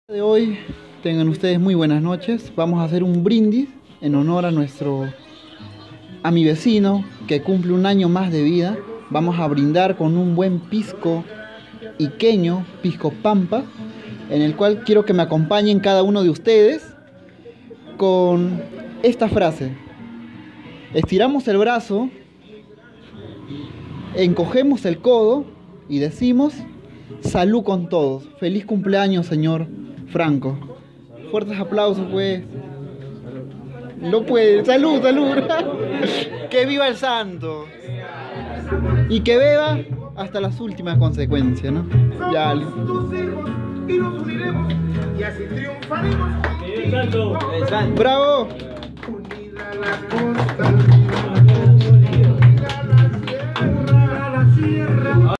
De hoy tengan ustedes muy buenas noches. Vamos a hacer un brindis en honor a mi vecino que cumple un año más de vida. Vamos a brindar con un buen pisco iqueño, pisco pampa, en el cual quiero que me acompañen cada uno de ustedes con esta frase: estiramos el brazo, encogemos el codo y decimos: salud con todos. Feliz cumpleaños, señor Franco. Fuertes aplausos, pues. No puede. Salud, salud. Que viva el santo. Y que beba hasta las últimas consecuencias, ¿no? Ya. Y nos uniremos y así triunfaremos. ¡Bravo! Unida la constancia.